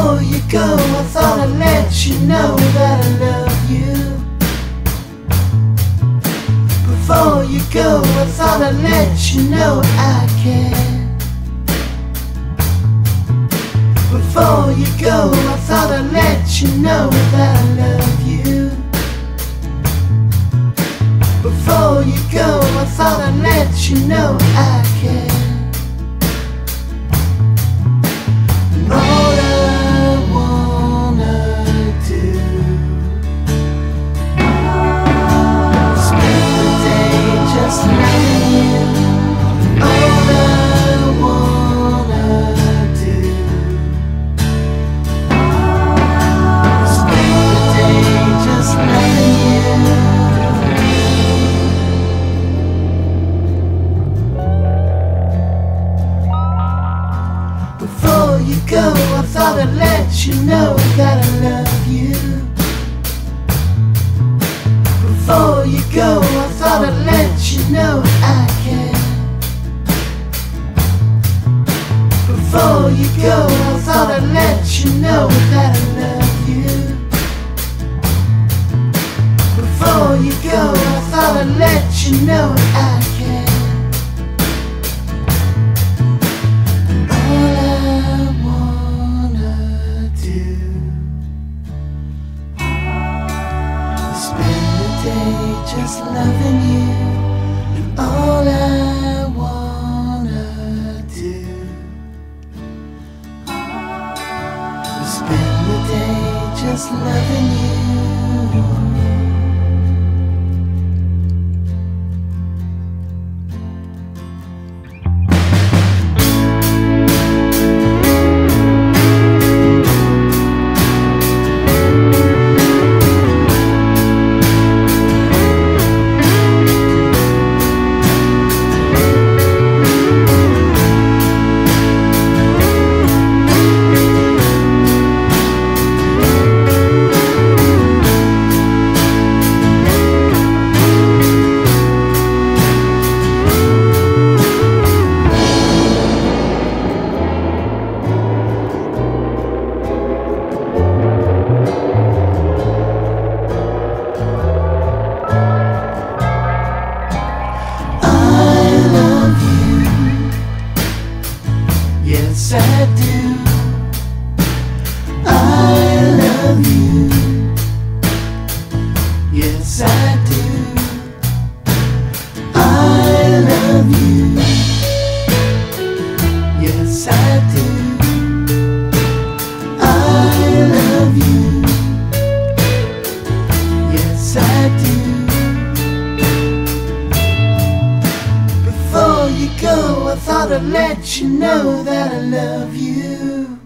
Before you go, I thought I'd let you know that I love you. Before you go, I thought I'd let you know I care. Before you go, I thought I'd let you know that I love you. Before you go, I thought I'd let you know I care. And all I wanna do is spend the day just loving you. All I wanna do is spend the day just loving you. Before you go, I thought I'd let you know that I love you. Before you go, I thought I'd let you know I care. Before you go, I thought I'd let you know that I love you. Before you go, I thought I'd let you know I care. Just loving you, and all I wanna do is spend the day just loving you. Yes, I do. I love you. Yes, I do. I love you. Yes, I do. I love you. Yes, I do. Before you go, I thought I'd let you know that I love you.